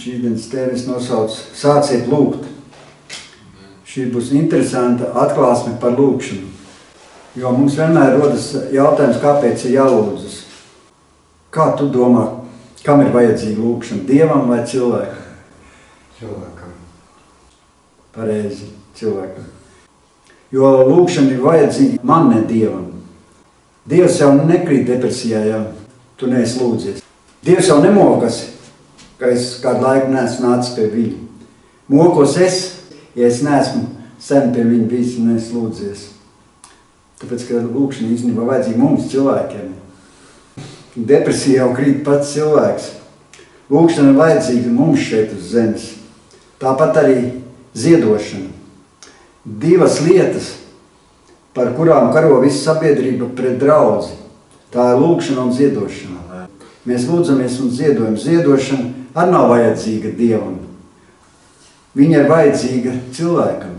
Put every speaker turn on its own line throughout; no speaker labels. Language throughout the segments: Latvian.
Šīs dienas tēmas nosauc Sāciet lūgt. Šī būs interesanta atklāsme par lūgšanu. Jo mums vienmēr rodas jautājums, kāpēc ir jālūdzas. Kā tu domā, kam ir vajadzīga lūgšana? Dievam vai cilvēkam?
Cilvēkam.
Pareizi, cilvēkam. Jo lūgšana ir vajadzīga man, ne Dievam. Dievs jau nekrīt depresijā, ja tu neesi lūdzies. Dievs jau nemokas, ka es kādu laiku neesmu nācis pie viņa. Mokos es, ja es neesmu sen pie viņa bijis un neesmu lūdzies. Tāpēc, ka lūgšana īstenībā vajadzīga mums, cilvēkiem. Depresija jau krīt pats cilvēks. Lūgšana ir vajadzīga mums šeit uz zemes. Tāpat arī ziedošana. Divas lietas, par kurām karo visa sabiedrība pret draudzi. Tā ir lūgšana un ziedošana. Mēs lūdzamies un ziedojam. Ziedošana arī nav vajadzīga Dievam. Viņa ir vajadzīga cilvēkam.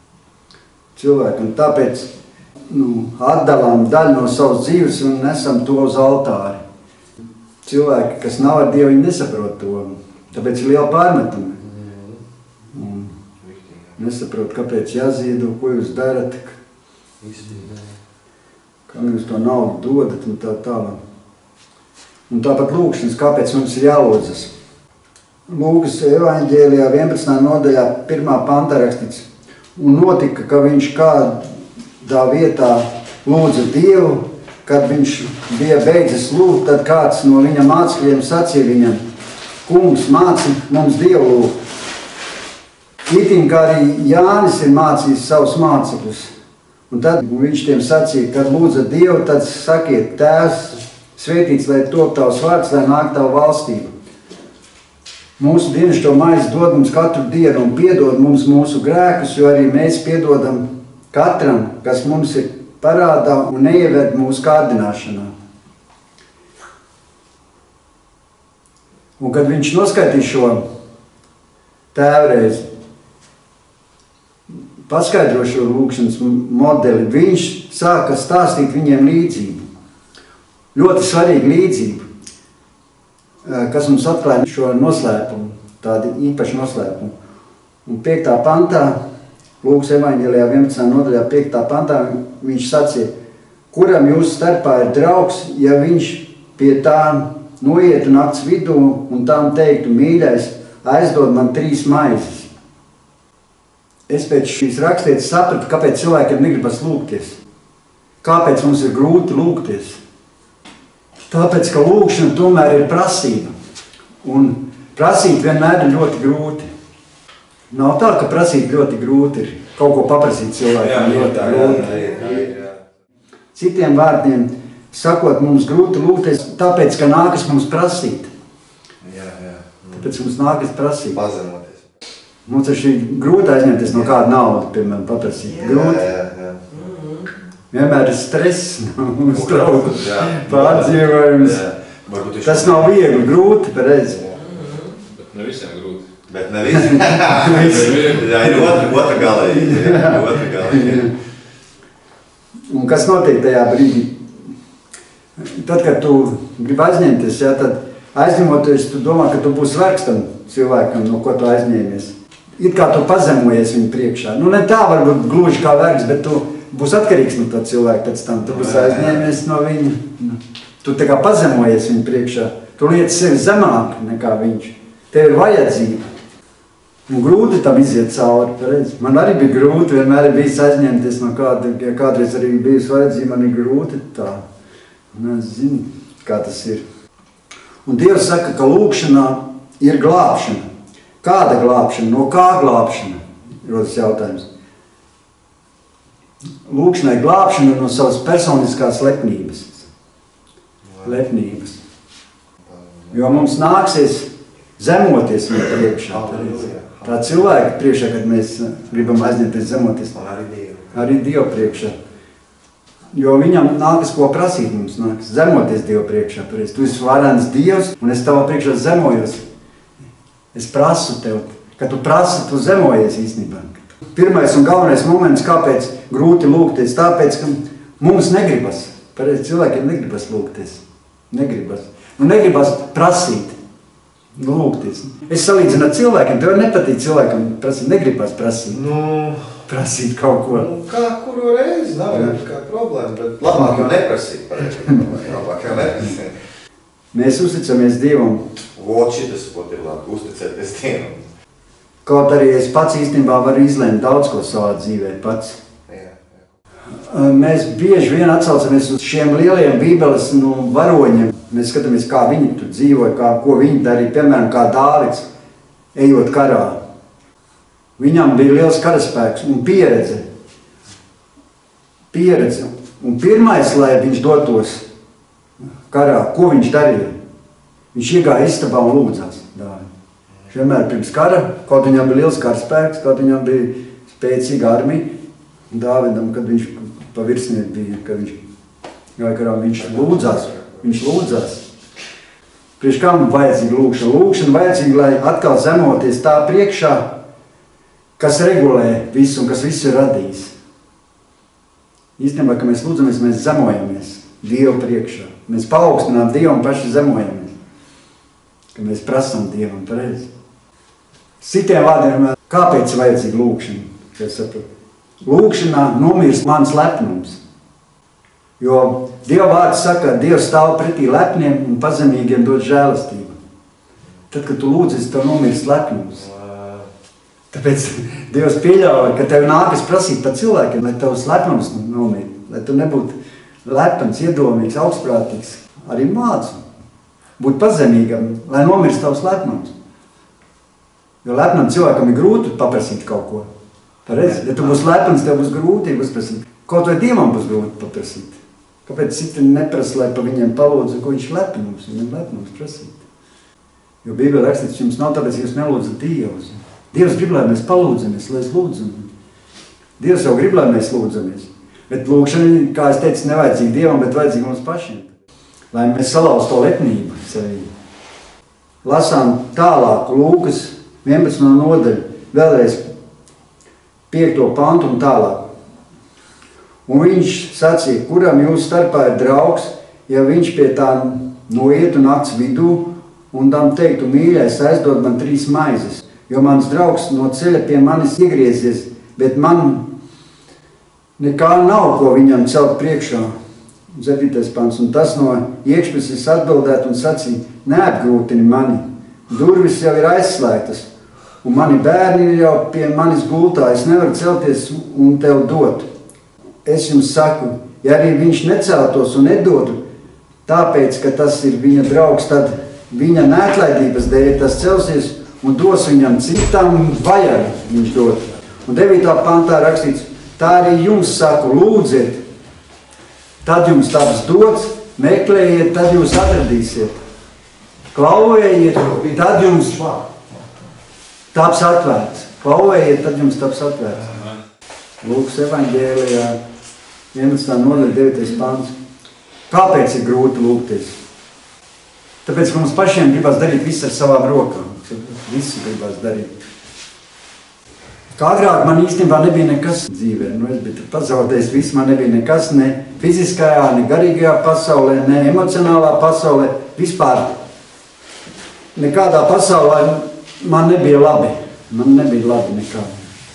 Tāpēc atdalām daļu no savas dzīves un nesam to uz altāri. Cilvēki, kas nav ar Dievu, viņi nesaprot to. Tāpēc ir liela pārmetuma. Nesaprot, kāpēc jāziedo, ko jūs darat, kam jūs to naudu dodat un tā tālāk. Un tāpat lūgšanas, kāpēc mums ir jālūdzas. Lūkas evaņģēlijā 11. nodaļā 1. pantā rakstīts. Un notika, ka viņš kādā vietā lūdza Dievu, kad viņš bija beidzis lūgt, tad kāds no viņa mācekļiem sacīja viņam: Kungs, māci mums Dievu lūgt. Itin, kā arī Jānis ir mācījis savus mācekļus. Un tad viņš tiem sacīja, kad lūdza Dievu, tad sakiet: Tēvs, svētīts, lai top tavs vārds, lai nāk tava valstība. Mūsu dienascho maizi dod mums katru dienu un piedod mums mūsu grēkus, jo arī mēs piedodam katram, kas mums ir parādā un neieved mūsu kārdināšanā. Un kad viņš noskaitīja šo tēvreizi, paskaidro šo lūgšanas modeli, viņš sāka stāstīt viņiem līdzību. Ļoti svarīga līdzība, kas mums atklāja šo noslēpumu, tādu īpašu noslēpumu. Un 5. pantā, Lūkas evaņģēlijā 11. nodaļā 5. pantā, viņš sacīja: Kuram jūsu starpā ir draugs, ja viņš pie tā noiet nakts vidū un tām teiktu: Mīļais, aizdod man 3 maizes. Es pēc šīs rakstietas sapratu, kāpēc cilvēkiem negribas lūgties. Kāpēc mums ir grūti lūgties? Tāpēc, ka lūgšana tomēr ir prasība. Un prasīt vienmēr ir ļoti grūti. Nav tā, ka prasīt ļoti grūti ir. Kaut ko paprasīt cilvēkiem ļoti grūti. Citiem vārdiem sakot, mums grūti lūgties, tāpēc, ka nākas mums prasīt. Tāpēc mums nākas prasīt.
Pazemoties.
Mums ir šī grūti aizņemties no kāda nauda, piemēram, paprasīt. Grūti. Vienmēr ir stress, uztrauks, pārdzīvojums. Tas nav viegli, grūti, pareizi.
Bet ne visiem grūti.
Bet ne visiem. Jā, ir otra galīgi.
Un kas notiek tajā brīdī? Tad, kad tu gribi aizņemties, tad aizņemoties, tu domā, ka tu būsi vergs tam cilvēkam, no ko tu aizņēmies. It kā tu pazemojies viņu priekšā. Ne tā varbūt gluži kā vergs, bet tu būs atkarīgs no tā cilvēka pēc tam. Tu būsi aizņēmies no viņa. Tu tā kā pazemojies viņu priekšā. Tu liec sevi zemāk nekā viņš. Tev ir vajadzība. Un grūti tam iziet cauri. Pareizi. Man arī bija grūti, vienmēr ir bijis aizņemties no kāda. Ja kādreiz arī bijis vajadzība, man ir grūti tā. Un es zinu, kā tas ir. Un Dievs saka, ka lūgšanā ir glābšana. Kāda glābšana? No kā glābšana? Rodas jautājums. Lūgšanai glābšana no savas personiskās lepnības. Jo mums nāksies zemoties viņa priekšā. Tā cilvēka priekšā, kad mēs gribam aizņemties zemoties. Arī Dievu priekšā. Jo viņam nākas ko prasīt mums, nākas zemoties Dievu priekšā. Tu esi varens Dievs un es tavā priekšā zemojos. Es prasu tev, kad tu prasi, tu zemojies īstenībā. Pirmais un galvenais moments, kāpēc grūti lūgties, tāpēc, ka mums negribas. Pareizi, cilvēkiem negribas lūgties. Negribas. Un negribas prasīt. Lūgties. Es salīdzinu ar cilvēkiem, tev nepatīk cilvēkam prasīt, negribas prasīt. Prasīt kaut ko.
Kā kuru reizi, nav kā problēma, bet labāk jau neprasīt. Labāk jau neprasīt.
Mēs uzticamies Dievam.
Vot šitas ir labi, uzticēties Dievam.
Kaut arī es pats īstenībā varu izlēmt daudz ko savā dzīvē pats. Mēs bieži vien atsaucamies uz šiem lieliem Bībeles varoņiem. Mēs skatāmies, kā viņi tur dzīvoja, ko viņi darīja, piemēram, kā Dāvids, ejot karā. Viņam bija liels karaspēks un pieredze. Un pirmais, lai viņš dotos karā, ko viņš darīja? Viņš iegāja istabā un lūdzās. Viņš vienmēr pirms kara, kaut viņam bija liels karaspēks, kaut viņam bija spēcīga armija. Dāvidam, kad viņš pa virsnieku bija, kad viņš gāja karā, viņš lūdzās. Priekš kam vajadzīga lūkšana? Lūkšana vajadzīga, lai atkal zemoties tā priekšā, kas regulē visu un kas visu ir radījis. Īstenībā, ka mēs lūdzamies, mēs zemojamies Dievu priekšā. Mēs paaugstinām Dievu un paši zemojamies. Ka mēs prasam Dievam pareizi. Citiem vārdiem, kāpēc vajadzīga lūkšana? Lūkšanā nomirst mans lepnums. Jo Dieva vārds saka, Dievs stāv pretī lepniem un pazemīgiem dod žēlastību. Tad, kad tu lūdzies, tev nomirst lepnums. Tāpēc Dievs pieļauj, ka tev nākas prasīt par cilvēkiem, lai tavs lepnums nomirst. Lai tu nebūtu lepns, iedomīgs, augstprātīgs. Arī mācu būt pazemīgam, lai nomirst tavs lepnums. Jo lepnam cilvēkam ir grūti paprasīt kaut ko. Pareizi. Ja tu būsi lepns, tev būs grūti uzprasīt. Kaut vai Dievam būs grūti paprasīt. Kāpēc citi neprasa, lai pa viņiem palūdzu, ko viņš lepnums, viņam lepnums prasīt? Jo Bībelē rakstīts, jums nav tāpēc, ja jūs nelūdzat Dievus. Dievs grib, lai mēs palūdzamies, lai es lūdzam. Dievs jau grib, lai mēs lūdzamies. Bet lūkšana, kā es teicu, nevajadzīga Dievam, bet vajadzīga mums pašiem. Lai mēs salauz to lepnību sevī. Lasām tālāk Lūkas 11. nodaļu, vēlreiz 5. pantu un tālāk. Un viņš sacīja, kuram jūs starpā ir draugs, ja viņš pie tā noietu nakts vidū un tam teiktu, mīļais, aizdod man 3 maizes, jo mans draugs no ceļa pie manis iegriezies, bet man nekā nav, ko viņam celt priekšā. 7. pants. Un tas no iekšpuses atbildēt un sacīja, neatgrūtini mani, durvis jau ir aizslēgtas, un mani bērni ir jau pie manis gultā, es nevaru celties un tev dot. Es jums saku, ja arī viņš neceltos un nedotu, tāpēc, ka tas ir viņa draugs, tad viņa neatlaidības dēļ tas celsies un dos viņam citam vajag viņš dot. Un 9. pantā rakstīts, tā arī jums saku, lūdziet, tad jums taps dots, meklējiet, tad jūs atradīsiet. Klauvējiet, tad jums taps atvērts. Klauvējiet, tad jums taps atvērts. Lūkas evaņģēlijā 11. nodaļa 9. pants. Kāpēc ir grūti lūgties? Tāpēc, ka mums pašiem gribas darīt visu ar savām rokām. Visu gribas darīt. Kā agrāk man īstenībā nebija nekas dzīvē. Es biju pazaudējis visu, man nebija nekas ne fiziskajā, ne garīgajā pasaulē, ne emocionālā pasaulē. Vispār nekādā pasaulē man nebija labi. Man nebija labi nekā.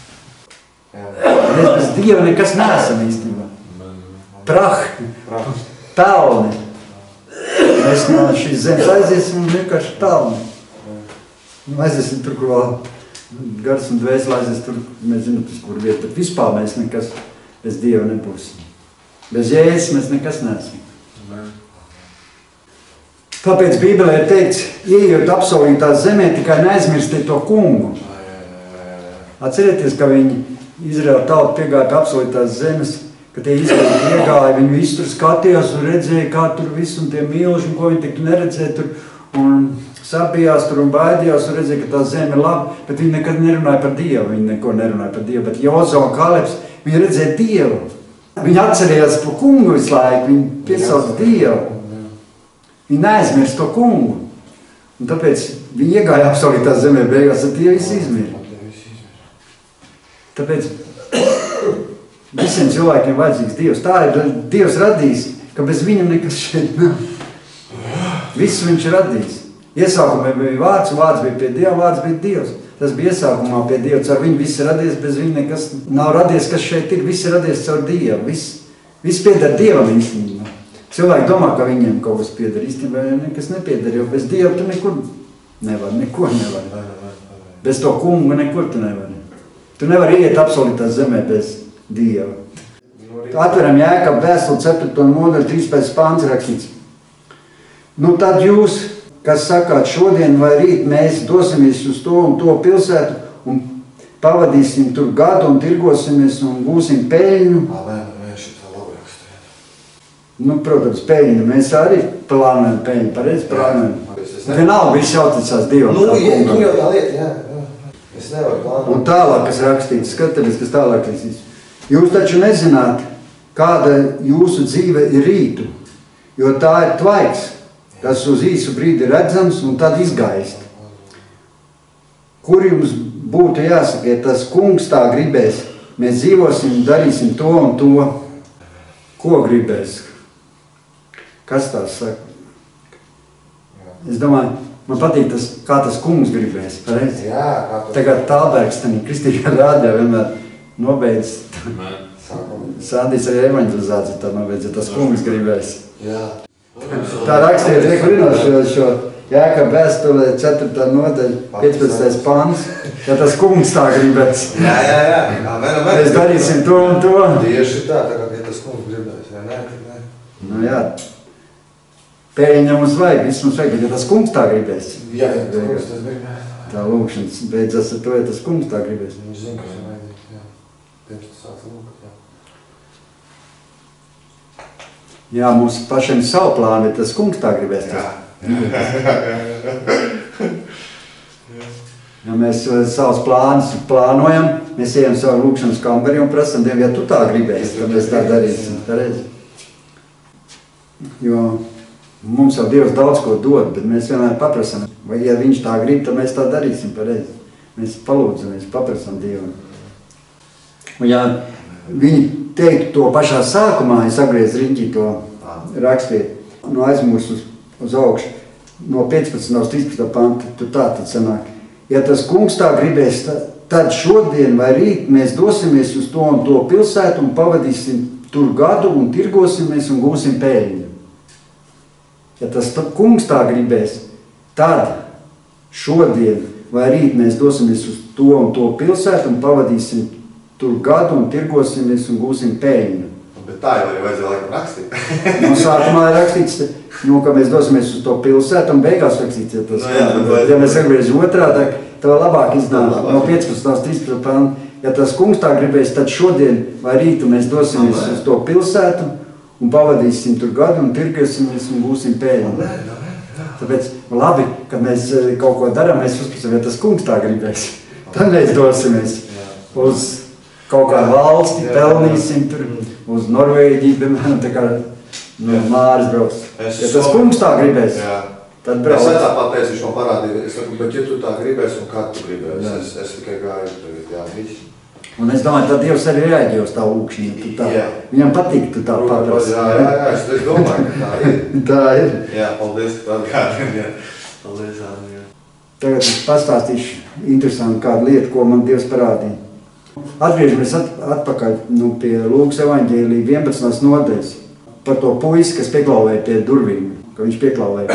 Mēs bez Dieva nekas neesam īstenībā. Prahi, pelni. Mēs no šīs zemes aiziesim un vienkārši pelni. Aiziesim tur, kur vēl gars un dvēseli aizies tur, mēs zinām, kur vieta. Bet vispār mēs nekas bez Dieva nebūsim. Bez Jēzus mēs nekas neesam. Tāpēc Bībelē ir teikts, ieejot apsolītā zemē, tikai neaizmirstiet to kungu. Atcerieties, ka viņi Izraēla tauta piegāja pie apsolītās zemes, ka tie Izraēli iegāja, viņi visu tur skatījās un redzēja, kā tur viss un tie milži, un ko viņi tiktu neredzēja tur, un sapījās tur un baidījās un redzēja, ka tā zeme ir laba, bet viņi nekad nerunāja par Dievu, viņi neko nerunāja par Dievu, bet Jozo un Kalebs, viņi redzēja Dievu. Viņi atcerējās to kungu visu laiku, viņi piesauca Dievu. Viņi neaizmirst to kungu. Un tāpēc viņi iegāja apsolītā zemē beigās, tad tie visi izmira. Tāpēc visiem cilvēkiem vajadzīgs Dievs. Tā ir Dievs radījis, ka bez viņa nekas šeit nav. Visu viņš radījis. Iesākumā bija vārds, vārds bija pie Dieva, vārds bija Dievs. Tas bija iesākumā pie Dieva, caur viņu viss ir radies, bez viņa nekas nav radies, kas šeit ir, viss ir radies caur Dievu, viss pieder Dievam īstenībā. Cilvēki domā, ka viņiem kaut kas pieder, īstenībā nekas nepieder, jo bez Dieva tu nekur nevar, neko nevar. Bez to kunga nekur tu nevari. Tu nevari iet absolūtā zemē bez Dieva. Atveram Jēkabu vēstuli 4. nodaļu 13. pāns rakstīts. Nu tad jūs, kas sakāt šodien vai rīt, mēs dosimies uz to un to pilsētu un pavadīsim tur gadu un tirgosimies un gūsim peļņu. Nu, protams, peļņu. Mēs arī plānojam peļņu, pareizi plānojam. Vienalga viss jauticās Dievam.
Nu, jau tā lieta, jā. Es nevaru plānot.
Un tālāk, kas rakstīts, skatāmies, kas tālāk rakstīts. Jūs taču nezināt, kāda jūsu dzīve ir rītu, jo tā ir tvaiks, kas uz īsu brīdi redzams un tad izgaist. Kur jums būtu jāsaka, ja tas kungs tā gribēs, mēs dzīvosim, darīsim to un to. Ko gribēs? Kas tās saka? Es domāju, man patīk tas, kā tas kungs gribēs, pareizi?
Jā,
Tagad Tālbergs, Kristīgā rādījā vienmēr nobeidz. Sādīs arī evaņģelizāciju tā nobeidz, ja tas kungs gribēs.
Jā.
Tā rakstiet, šo Jēkabu vēstulē 4. nodaļa, 15. pāns, ja tas kungs tā gribēs.
Jā.
Mēs darīsim to un to.
Tieši tā, kā ja tas kungs gribēs, jā, nē.
Nu jā, pēļņa mums vajag, viss mums vajag, ja tas kungs tā gribēs.
Jā, tas kungs tas gribēs.
Tā lūkšanas beidzas ar to, ja tas kungs tā gribēs.
Viņš zina, kas ir vajadzīgs, jā. Pirms tas sāks lūgt, jā.
Jā, mums pašiem savu plānu, ja tas kungs tā gribēs. Ja mēs savus plānus plānojam, mēs ejam savu lūkšanas kambarī un prasam Dievu, ja tu tā gribēsi, tad mēs tā darīsim. Jo mums jau Dievs daudz ko dod, bet mēs vienmēr paprasam, vai ja viņš tā grib, tad mēs tā darīsim pareizi. Mēs palūdzamies, paprasam Dievu. Un ja viņi teiktu to pašā sākumā, es apgriezu riņķī to rakstiet, no aizmūs uz augšu, no 15. uz 13. pantu, tur tā tad sanāk. Ja tas kungs tā gribēs, tad šodien vai rīt mēs dosimies uz to un to pilsētu un pavadīsim tur gadu un tirgosimies un gūsim peļņu. Ja tas kungs tā gribēs, tad šodien vai rīt mēs dosimies uz to un to pilsētu un pavadīsim tur gadu un tirgosimies un gūsim peļņu.
Bet tā jau arī vajadzēja laikam rakstīt.
No sākumā ir rakstīts, ka mēs dosimies uz to pilsētu un beigās rakstīts, ja mēs atgriežam otrādi, tad labāk iznāk no 15. uz 13. pantu. Ja tas kungs tā gribēs, tad šodien vai rītu mēs dosimies uz to pilsētu un pavadīsim tur gadu un tirgosimies un gūsim peļņu. Tāpēc labi, kad mēs kaut ko darām, mēs uzprasam, ja tas kungs tā gribēs, tad mēs dosimies uz kaut kādu valsti, pelnīsim tur, uz Norvēģiju, piemēram, tā kā Māris brauks. Ja tas kungs tā gribēs, tad brauc.
Es tā pateicu, viņš man parādīja, es saku, bet ja tu tā gribēs un kā tu gribēs, es tikai gāju tagad, jā, viss.
Un es domāju, tad Dievs arī reaģē uz tā lūkšanu, viņam patīk, tu tā paprasti.
Jā, es domāju, ka tā ir.
Tā ir.
Jā, paldies, ka tādu kādiem, jā. Paldies, jā.
Tagad es pastāstīšu interesantu kādu lietu, ko man Dievs parādīja. Atgriežamies atpakaļ pie Lūkas evaņģēlija 11. nodaļas par to puisi, kas pieklauvēja pie durvīm, ka viņš pieklauvēja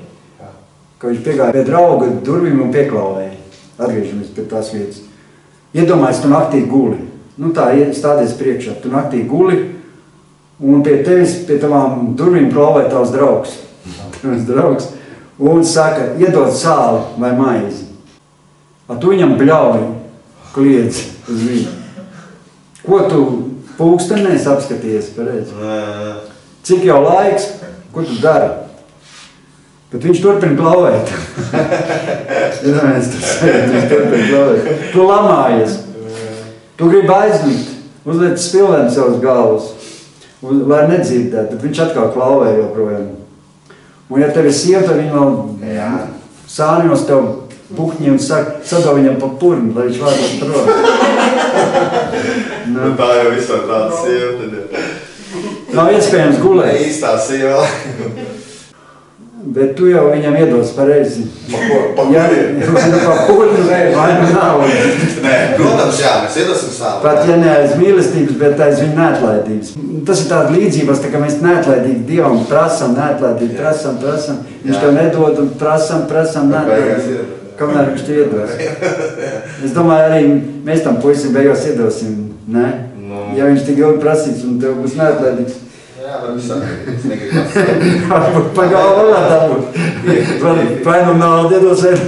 ka viņš piegāja pie drauga durvīm un pieklauvēja. Atgriežamies pie tās vietas. Iedomājies, tu naktī guli. Nu tā, stādies priekšā, tu naktī guli un pie tevis, pie tavām durvīm klauvē tavs draugs. Un saka, iedod sāli vai maizi. Tu viņam bļauji, kliedz uz viņu. Ko tu pulkstenēs apskaties, pareizi? Cik jau laiks, ko tu dari? Bet viņš turpina klauvēt. Viņš turpina klauvēt. Tu lamājies. Tu gribi aizmigt, uzliec spilvēm savas galvas, lai nedzirdētu, bet viņš atkal klauvē joprojām. Un ja tev ir sieva, tad viņa vēl sāņos tev pukņi un saka, sadod viņam pa purni, lai viņš vārdos prom.
Nu tā jau visā tāda sieva, tad
nav iespējams gulēt.
Īstā sieva.
Bet tu jau viņam iedos pareizi.
Pa
pūļu vai nav.
Nē, protams, jā, mēs iedosim savu.
Pat ja ne aiz mīlestības, bet aiz viņa neatlaidības. Tas ir tāda līdzības, tā kā mēs neatlaidīgi Dievam prasam, neatlaidīgi prasam. Viņš tev nedod un prasam, neatlaidīgi. Kamēr viņš te iedos. Es domāju, arī mēs tam puisim beigās iedosim, ne? Ja viņš tik ilgi prasīs un tev būs neatlaidīgs.
Jā, var visāk, es negribu
Varbūt pagalvā varētu dabūt. Vai nu naudu iedos vai?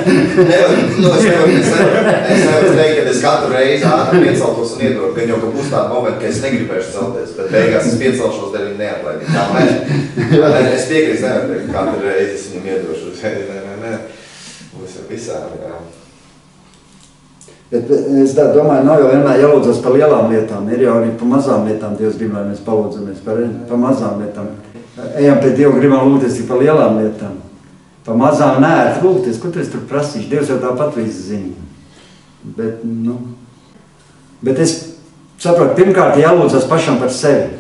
Es nevaru teikt, ka es katru reizi ātri pieceltos un iedodu, gan jau, ka būs tāda momenta, ka es negribēšu celties, bet beigās es piecelšos dēļ viņa neatlaidīgi. Tā, es piekrīstu, nevaru teikt, ka katru reizi es viņam iedošu. Nē. Būs jau visām, jā.
Bet es domāju, nav jau vienmēr jālūdzas par lielām lietām, ir jau arī par mazām lietām. Dievs grib, lai mēs palūdzamies par mazām lietām. Ejam pie Dievu, gribam lūgties par lielām lietām. Par mazām neērti lūgties, ko tu esi tur prasīši? Dievs jau tāpat visu zina. Bet es saprotu, pirmkārt jālūdzas pašam par sevi.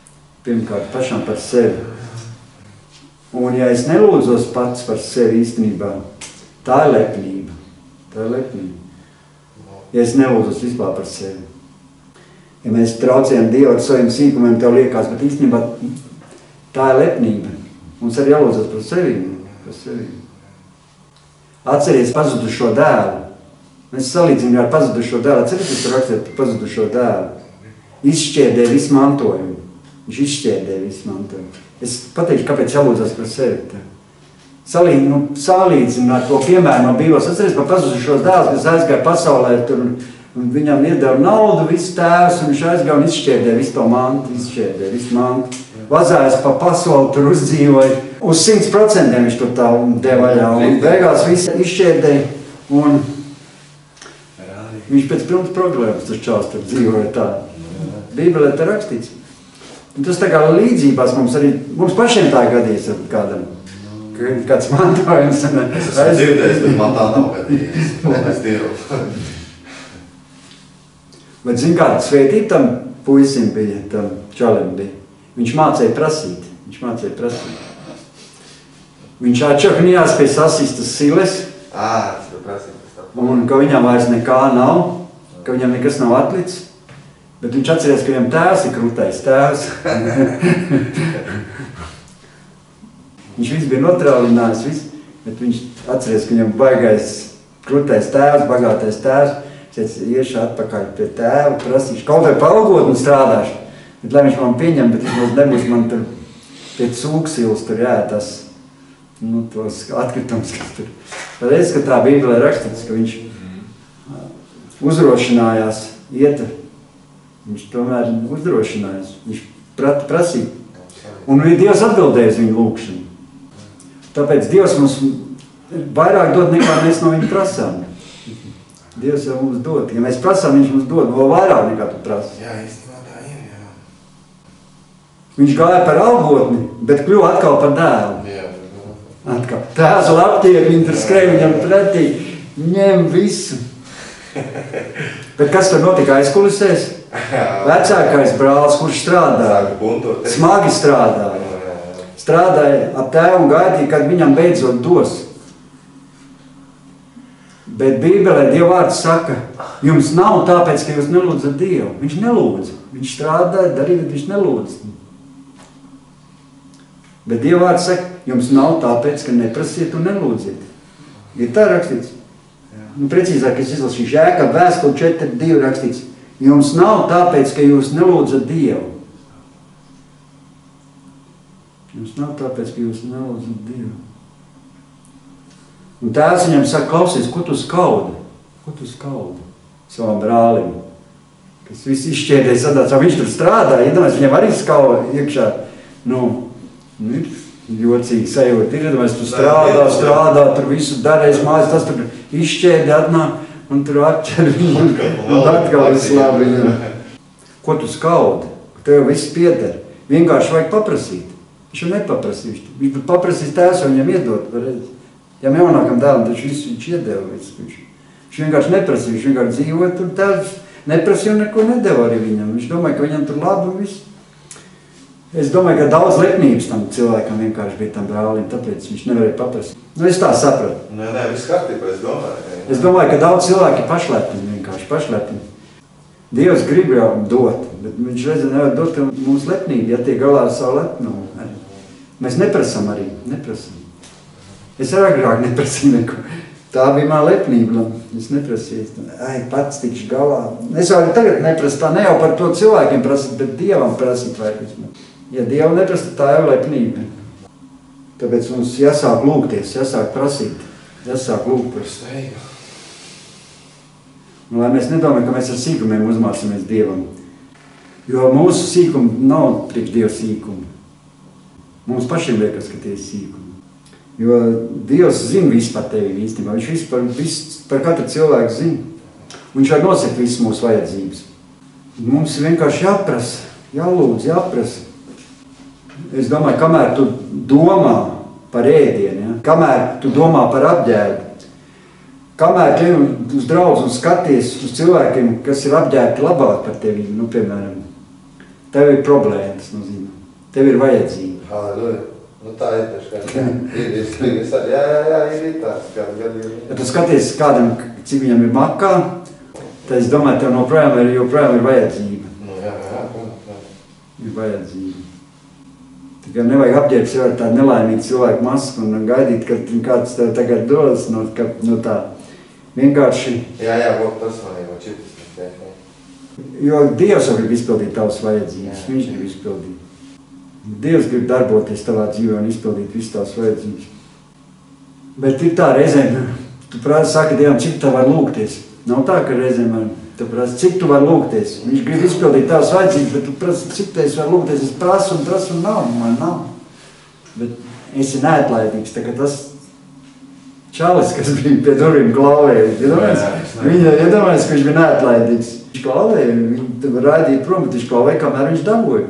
Un ja es nelūdzos pats par sevi īstenībā, tā ir lepnība. Ja es nelūdzos vispār par sevi. Ja mēs traucējam Dievu ar saviem sīkumiem, tev liekas, bet īstenībā tā ir lepnība. Mums arī jālūdzas par sevi. Atceries pazudušo dēlu. Mēs salīdzinām ar pazudušo dēlu. Atceries, tu rakstīt pazudušo dēlu. Izšķērdēja visu mantojumu. Viņš izšķērdēja visu mantojumu. Es pateikšu, kāpēc jālūdzas par sevi. Salīdzināt to piemēru no Bībeles. Atceries par pazudušos dēlus, kas aizgāja pasaulē, tur viņam iedeva naudu, visu tēvs, un viņš aizgāja un izšķērdēja visu to mantu, Vazājas pa pasauli, tur uzdzīvoja. Uz 100% viņš tur tā deva vaļā, un beigās visu izšķērdēja, un viņš pēc pilnas problēmas tur čāls tur dzīvoja tā. Bībelē te rakstīts. Un tas tā kā līdzībās mums pašiem tā gadījis ar kādam. Kāds mantojums.
Es esmu dzirdējis, bet man tā nav gadījis. Paldies Dievu.
Bet zin kā, svētība tam puisim bija, tam čalim bija. Viņš mācēja prasīt. Viņš atšaknījās pie sasistas siles. Un ka viņam vairs nekā nav, ka viņam nekas nav atlicis. Bet viņš atcerējās, ka viņam tēvs ir krūtais tēvs. Viņš viss bija notraulinājis, bet viņš atcerējās, ka viņam baigais krūtais tēvs, bagātais tēvs. Es iešu atpakaļ pie tēva, prasīšu, kaut vai palgot un strādāšu. Bet lai viņš man pieņem, bet viņš nebūs man tur pie cūksils tur jātās, tos atkritums, kas tur. Tad es, ka tā Bībelē rakstīts, ka viņš uzdrošinājās iet, viņš tomēr uzdrošinājās, viņš prasīja. Un Dievs atbildēja uz viņu lūkšanu. Tāpēc Dievs mums vairāk dod nekā mēs no viņa prasām. Dievs jau mums dod. Ja mēs prasām, viņš mums dod vēl vairāk nekā tu prasi.
Jā, īstenībā tā ir, jā.
Viņš gāja par algotni, bet kļuva atkal par dēlu.
Jā.
Atkal. Tēvs labtiek, viņi tur skrēja viņam pretī, ņem visu. Bet kas tur notika aizkulisēs? Vecākais brālis, kurš strādāja, smagi strādāja. Strādāja ap tēvu un gaidīja, kad viņam beidzot dos. Bet Bībelē Dieva vārds saka, jums nav tāpēc, ka jūs nelūdzat Dievu. Viņš nelūdza. Viņš strādāja, darīja, bet viņš nelūdza. Bet Dieva vārds saka, jums nav tāpēc, ka neprasiet un nelūdziet. Ir tā rakstīts. Precīzāk, es izlasīšu Jēkab vēstuli 4:2 rakstīts. Jums nav tāpēc, ka jūs nelūdzat Dievu. Jums nav tāpēc, ka jūs nelūdzat Dievu. Un tēvs viņam saka, klausies, ko tu skaudi? Ko tu skaudi? Savam brālim. Kas viss izšķēdēja sadāts, viņš tur strādāja, iedomājies, viņam arī skauda iekšā. Ir jocīgi sajūt. Ir, iedomājies, tu strādā, tur visu darēs mājas, tas tur izšķēdi atnāk un tur atķer viņu un atkal viss labi. Ko tu skaudi? Tev viss pieder. Vienkārši vajag paprasīt. Viņš jau nepaprasīs. Viņš paprasīs tēvs, viņam iedot pareizi. Ja jaunākam dēlam, taču visu viņš iedeva. Viņš vienkārši neprasīja, viņš vienkārši dzīvoja, tur tēvs neprasīja un neko nedeva arī viņam. Viņš domāja, ka viņam tur labi un viss. Es domāju, ka daudz lepnības tam cilvēkam vienkārši bija tam brālim, tāpēc viņš nevarēja paprast. Nu, es tā sapratu.
Nē, viss kārtībā, es domāju.
Es domāju, ka daudz cilvēki ir pašlepni, vienkārši pašlepni. Dievs grib jau dot, bet viņš reizē nevar dot mums lepnību, ja tiek galā ar savu lepnumu. Mēs neprasam arī, neprasam. Es arī agrāk neprasīju neko. Tā bija man lepnība, es neprasīju. Pats tikšu galā. Es arī tagad neprasu, tā ne jau par to cilvēkiem prasīt, bet Dievam prasīt vajag. Ja Dievam neprasa, tā jau lepnība. Tāpēc mums jāsāk lūgties, jāsāk prasīt, jāsāk lūgt par steigu. Un, lai mēs nedomājam, ka mēs ar sīkumiem uzmācamies Dievam. Jo mūsu sīkumi nav priekš Dieva sīkumi. Mums pašiem liekas, ka tie ir sīkumi. Jo Dievs zina visu par tevi īstenībā. Viņš par katru cilvēku zina. Viņš var nosakt visu mūsu vajadzības. Mums vienkārši jāprasa, jālūdz, jāprasa. Es domāju, kamēr tu domā par ēdienu, ja? Kamēr tu domā par apģērbu, kamēr tu uz draudz un skaties uz cilvēkiem, kas ir apģērbti labāk par tevi, nu, piemēram, tev ir problēma, tas nozīmē. Tev ir vajadzība.
Halleluja. Nu tā ir taškā. Jā, ir tāds gadījums.
Ja tu skaties kādam, cik viņam ir makā, tad es domāju, tev joprojām ir vajadzība.
Nu jā.
Ir vajadzība. Tikai nevajag apģērbt sev ar tādu nelaimīgu cilvēku masku un gaidīt, ka kāds tev tagad dos no tā. Vienkārši...
Jā, tas man jau čitas.
Jo Dievs grib izpildīt tavas vajadzības, viņš grib izpildīt. Dievs grib darboties tavā dzīvē un izpildīt visu tavas vajadzības. Bet ir tā reizēm, tu saki Dievam, cik tu var lūgties. Nav tā, ka reizēm tu prasi, cik tu var lūgties. Viņš grib izpildīt tavas vajadzības, bet tu prasi, cik tu var lūgties. Es prasu un man nav. Bet esi neatlaidīgs, tā kā tas čalis, kas bija pie durvīm klauvēja. Viņa iedomājas, ka viņš bija neatlaidīgs. Viņš klauvēja, viņu raidīja prom, bet viņš klauvēja, kamēr viņš dabūja.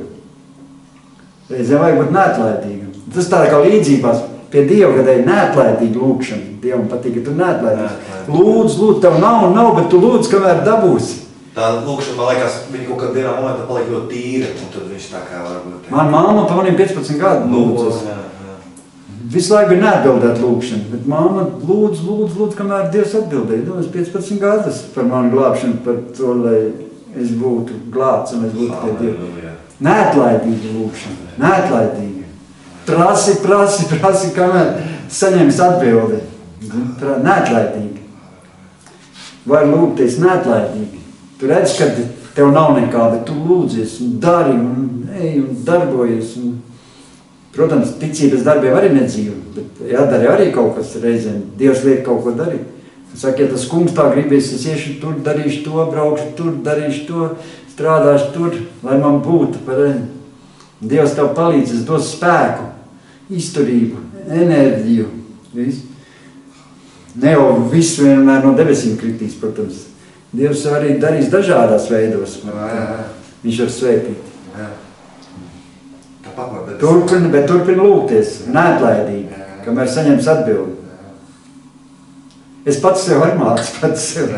Reizēm vajag būt neatlaidīgam. Tas tā kā līdzībās pie Dieva, kad ir neatlaidīga lūkšana. Dievam patīk, ka tu neatlaidīgs. Lūdzu, tev nav, bet tu lūdzu, kamēr dabūsi.
Tā lūkšana, man liekas, viņa kaut kādā dienā momentā paliek ļoti tīra, un tad viņš tā kā varbūt...
Man mamma pa maniem 15 gadu lūdzas. Visu laiku bija neatbildēt lūkšana, bet mamma lūdzu, kamēr Dievs atbildēja. Es 15 gadus par manu glābšanu, par to, lai es būtu glābts un es būtu pie Dieva. Neatlaidīga lūkšana, neatlaidīga. Prasi, kamēr saņems atbildi. Neatlaidīgi. Var lūgties neatlaidīgi. Tu redz, ka tev nav nekā, bet tu lūdzies un dari un ej un darbojies. Protams, ticības darbiem arī nedzīvo, bet jādara arī kaut kas reizēm. Dievs liek kaut ko darīt. Saka, ja tas kungs tā gribies, es iešu tur, darīšu to, braukšu tur, darīšu to, strādāšu tur, lai man būtu pareizi. Dievs tev palīdzēs, dos spēku, izturību, enerģiju. Visu. Ne jau viss vienmēr no debesīm kritīs, protams. Dievs arī darīs dažādās veidos. Viņš var svētīt. Turpin lūgties, neatlaidīgi, kamēr saņems atbildi. Es pats sev arī mācu,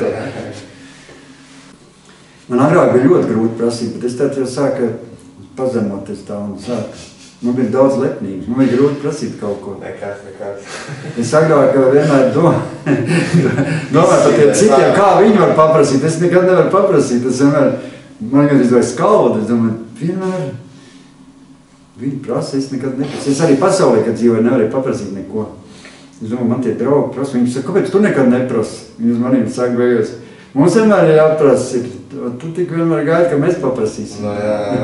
Man agrāk bija ļoti grūti prasīt, bet es tad jau sāku pazemoties tā un sāku. Man bija daudz lepnības, man bija grūti prasīt kaut ko.
Nekas.
Es agrāk vienmēr domāju par tiem citiem, kā viņi var paprasīt. Es nekad nevaru paprasīt, man gan skaudu, es domāju, vienmēr viņi prasa, es nekad neprasu. Es arī pasaulē, kad dzīvoju, nevarēju paprasīt neko. Es domāju, man tie draugi prasa, viņi saka, kāpēc tu nekad neprasi? Viņi uz maniem saka, beigās, mums vienmēr ir jāprasa, tu tik vienmēr gaidi, ka mēs paprasīsim.
No,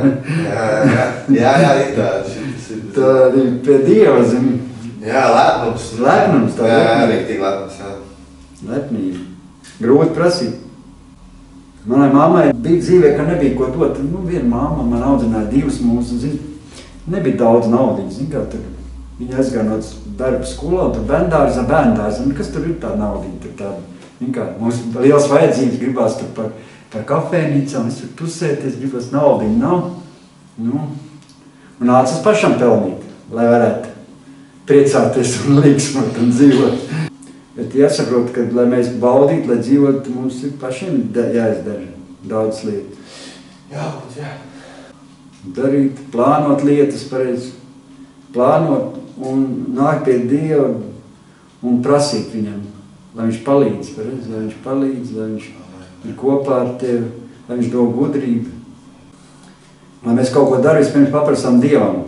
jā, ir tāds.
Tā arī pie Dieva, zini.
Jā, lepnums.
Lepnums, tā
jā, riktīgi lepnums, jā.
Lepnība. Grūti prasīt. Manai mammai bija dzīvē, ka nebija ko dot. Viena mamma man audzināja divas mūsu, zini, nebija daudz naudiņas, zini, kā tur. Viņa aizgāja no darba skolā, un tur bērndārza, kas tur ir tā naudiņa, tur tāda. Viņa kā, mums liels vajadzības gribās tur par kafēnīcām, es tur tusēties, gribās naudiņu, nav. Un nācas pašam pelnīt, lai varētu priecāties un līgsmot un dzīvot. Bet jāsaprot, ka, lai mēs baudītu, lai dzīvot, mums ir pašiem jāizdara daudz lietu.
Jā.
darīt, plānot lietas pareizi, plānot un nākt pie Dieva un prasīt viņam, lai viņš palīdz, pareizi, lai viņš palīdz, lai viņš ir kopā ar tevi, lai viņš dod gudrību. Lai mēs kaut ko darām, vispirms paprasām Dievam,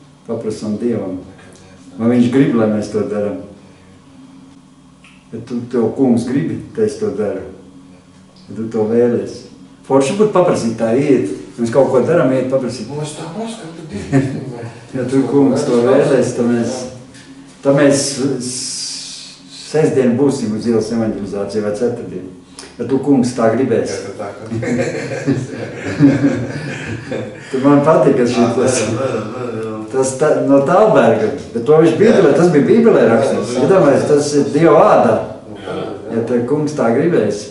vai viņš grib, lai mēs to darām. Ja tu tev kungs gribi, ka es to daru, ja tu to vēlies. Forši būtu paprasīt tā iet, ja mēs kaut ko darām, iet paprasīt.
Es tā paskatu, Dievi.
Ja tu kungs to vēlies, tad mēs sestdien būsim uz ielas evanģelizāciju vai ceturtdien. Ja tu kungs tā gribēs. Tu man patīk, tas no Tālberga, bet to viņš Bībelē, tas bija Bībelē rakstīts. Iedomājies, tas ir Dieva vārdā, ja te kungs tā gribēs.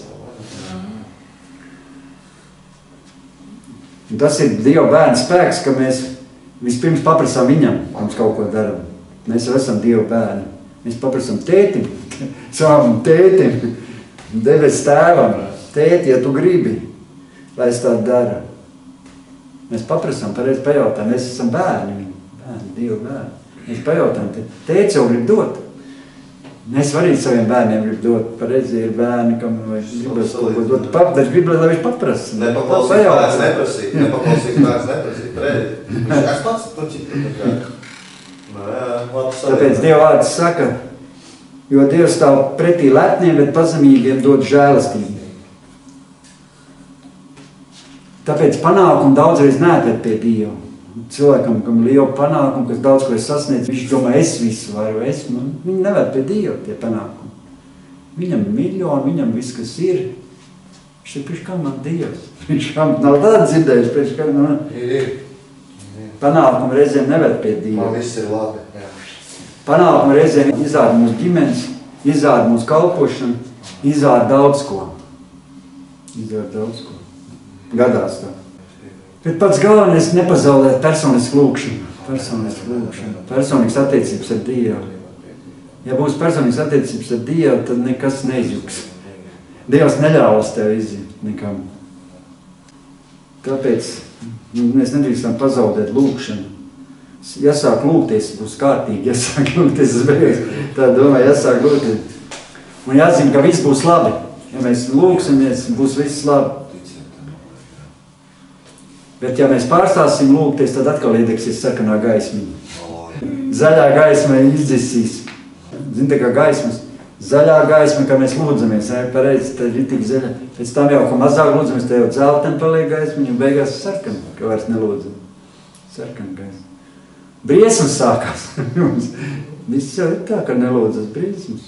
Un tas ir Dieva bērna spēks, ka mēs vispirms paprasām viņam, mums kaut ko daram. Mēs jau esam Dieva bērni. Mēs paprasām tētim, savam tētim, debes tēvam, tēti, ja tu gribi, lai es tā daru. Mēs paprasām, pareizi pajautām, mēs esam bērni, Dieva bērni. Mēs pajautām, tēti jau grib dot. Mēs arī saviem bērniem grib dot, pareizi ir bērni, kam gribas kaut ko dot. Taču grib, lai viņš paprasa.
Nepaklausīt bērns neprasīt, pareizi. Es pats to ķipu.
Tāpēc Dieva vārds saka, jo Dievs stāv pretī lepniem, bet pazemīgiem dod žēlastību. Tāpēc panākumu daudzreiz neatved pie Dieva. Cilvēkam, kam liela panākuma, kas daudz ko ir sasniedz, viņš domā, es visu varu, viņi neved pie Dieva tie panākumi. Viņam miljoni, viņam viss, kas ir. Viņš ir, priekš kā man Dievs? Viņš kam nav tāda dzirdējuši, priekš kā man... Panākumu reizēm neved pie Dieva.
Man viss ir labi, jā.
Panākumu reizēm izrāda mūsu ģimenes, izrāda mūsu kalpošanu, izrāda daudz ko. Gadās tā. Bet pats galvenais nepazaudēt personisku lūkšanu. Personīgas attiecības ar Dievu. Ja būs personīgas attiecības ar Dievu, tad nekas neizjuks. Dievs neļaus tev iziet nekam. Tāpēc mēs nedrīkstam pazaudēt lūkšanu. Ja sāk lūgties, būs kārtīgi. Ja sāk lūgties, es beigās tā domāju, ja sāk lūgties. Un jāzina, ka viss būs labi. Ja mēs lūksimies, būs viss labi. Bet ja mēs pārstāsim lūgties, tad atkal iedegsies sarkanā gaismiņa. Zaļā gaisma izdzisīs. Zini, tā kā gaismas. Zaļā gaisma, kā mēs lūdzamies, pareizi, tad ir tik zaļa. Pēc tam jau, ka mazāk lūdzamies, tad jau dzelteni paliek gaismiņa un beigās sarkana, ka vairs nelūdzam. Sarkana gaisma. Briesmas sākās. Viss jau ir tā, ka nelūdzas briesmas.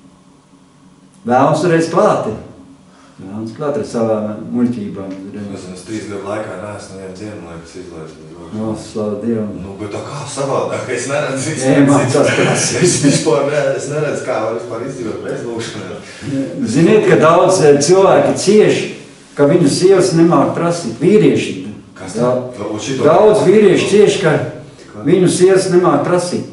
Vēlams reiz klāti. Vēlams klāt ar savām muļķībām.
Es 3 gadu laikā neesmu nevienu dienu, lai kas izlaist.
O, slavu Dievam.
Bet tā kā savādāk, es neredzu visu.
Mācās prasīt.
Es neredzu, kā var vispār izdzīvot bez lūkšanā.
Ziniet, ka daudz cilvēki cieši, ka viņu sievas nemāk prasīt. Vīrieši.
Kas tā?
Daudz vīrieši cieši, ka viņu sievas nemāk prasīt.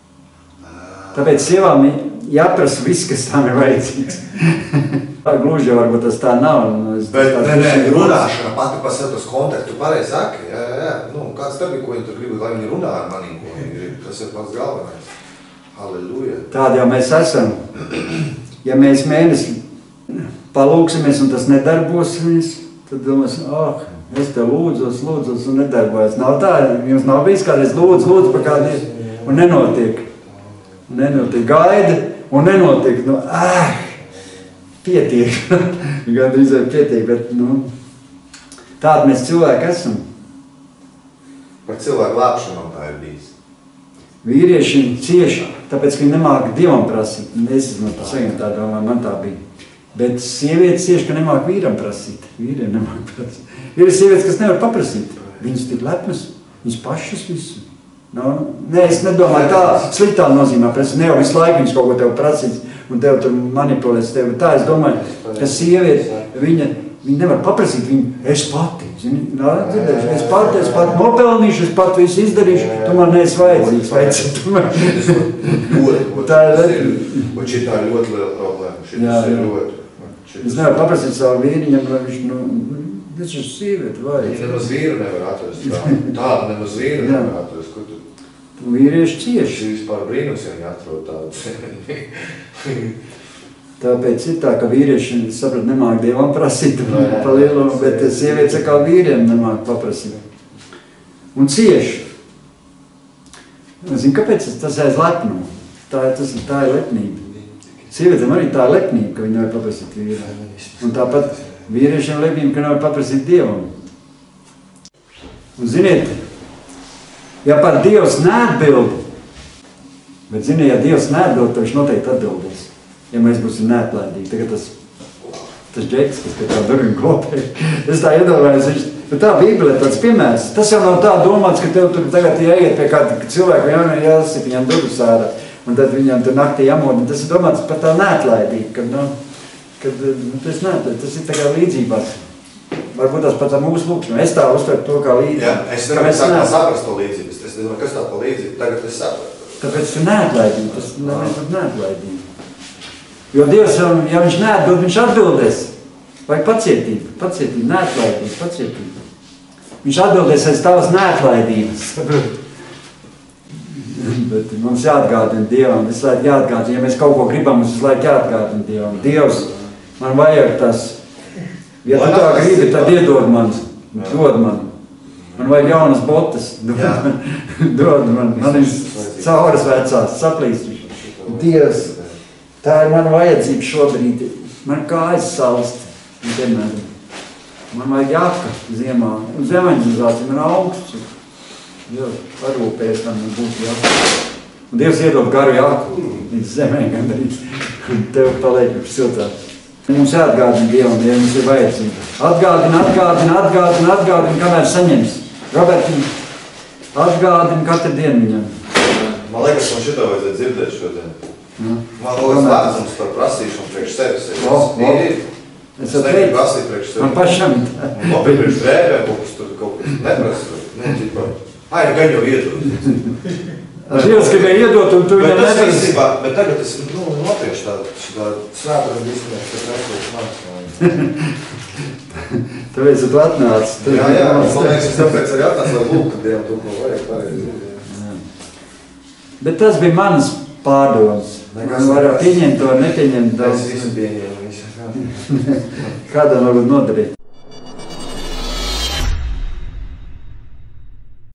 Tāpēc sievām jāprasa viss, kas tām ir vajadzīgs. Gluži varbūt tas tā nav.
Bet, runāšana pati par sev tas kontaktu, tu pareizi saki, jā. Kāds tad bija, ko viņi tur grib, lai viņi runā ar manīm, ko viņi grib, tas ir pats galvenais. Halleluja.
Tādi jau mēs esam. Ja mēs mēnesi palūksimies un tas nedarbosimies, tad domāsim, es te lūdzos un nedarbojas. Nav tā, jums nav bijis kādreiz lūdzu par kādiem un nenotiek. Gaida un nenotiek. Pietiek. Gandrīz vai pietiek, bet tādi mēs cilvēki esam.
Par cilvēku lāpšanām tā ir bijis.
Vīrieši cieši, tāpēc, ka viņi nemāk Dievam prasīt. Es tā domāju, man tā bija. Bet sievietes cieši, ka nemāk vīram prasīt. Vīriem nemāk prasīt. Ir sievietes, kas nevar paprasīt. Viņas tik lepnas, viņas pašas visu. Nē, es nedomāju tā sliktā nozīmē, pēc ne jau visu laiku viņas kaut ko tev prasīs un tev tur manipulēs tevi. Tā es domāju, ka sieviete, viņa nevar paprasīt viņu, es pati, es pati nopelnīšu, es pati visu izdarīšu, tu man neesi vajadzīgs,
Tā ir ļoti liela problēma.
Es nevaru paprasīt savu vīriņam, lai viņš, Tas ir sievieti, vai?
Nemaz vīru nevar atrast. Tādu nemaz vīru nevar atrast. Kur tu?
Vīrieši cieši.
Šī vispār brīnums, ja viņi atrod tādu.
Tāpēc ir tā, ka vīrieši, saprot, nemāk Dievam prasīt pa lielumu, bet sievietes kā vīriem nemāk paprasīt. Un cieši. Zinu, kāpēc tas aiz lepnumu? Tā ir lepnība. Sievietēm arī tā ir lepnība, ka viņi nevar paprasīt vīriem. Un tāpat vīriešiem lepnība, ka nevar paprasīt Dievam. Un ziniet, ja pat Dievs neatbild, bet ziniet, ja Dievs neatbild, tad viņš noteikti atbildēs. Ja mēs būsim neatlaidīgi. Tagad tas džeks, kas pie tā durvīm klopē, es tā iedomājos, bet tā Bībele ir tāds piemērs. Tas jau nav tā domāts, ka tev tur tagad jāiet pie kāda cilvēka, jāsit viņam durvis ārā, un tad viņam tur naktī jāmodina. Tas ir domāts par tā neatlaidīgi, tas ir tā kā līdzībās. Varbūt tas pat ar mūsu lūkšanu. Es tā uztveru to kā līdzību.
Jā, es nevaru saprast to līdzību. Es nezinu, kas tā pa līdzību. Tagad es sapratu.
Tāpēc tas ir neatlaidīgi. Tas ir neatlaidīgi. Jo Dievs, ja viņš neatbild, viņš atbildēs. Vajag pacietību, neatlaidību, pacietību. Viņš atbildēs aiz tavas neatlaidības. Bet mums jāatgādina Dievam, visu laiku jāatgādina. Ja mēs kaut ko gribam, mums visu laiku jāatgādina Dievam. Dievs, man vajag tas. Ja tu tā gribi, tad iedod man, dod man. Man vajag jaunas botas, dod man. Man ir cauras vecās, saplīstuši. Dievs, tā ir mana vajadzība šobrīd. Man kājas salst. Man vajag jaka ziemā. Un zemeņģizācija man augsts. Dievs parūpēs, man būs jaka. Un Dievs iedod garu jaku. Līdz zemē gandrīz. Un tev paliek siltāk. Mums jāatgādina Dievam, ja mums ir vajadzība. Atgādina, kamēr saņems. Roberti, atgādina katru dienu viņam.
Man liekas, man šito vajadzētu dzirdēt šodien. Man liekas, lēdzums par prasīšanu priekš sevis. Es negribu prasīt priekš sevis.
Man pašam.
Man priekš drēvē, kaut kas neprasa. Gan jau iedod.
Dievs gribēja iedot, un tu viņam neprasi.
Bet tagad es notiešu tādu svētru diskunēšu, ka neprot manis.
Tāpēc tu atnāc.
Jā, man liekas, es tāpēc arī atnāc, lai lūk, Dievam to, ko vajag pareizi.
Bet tas bija manas pārdomas. Man var pieņemt to, nepieņemt to.
Es visu pieņēmu, visu.
Kādam varbūt nodarīt.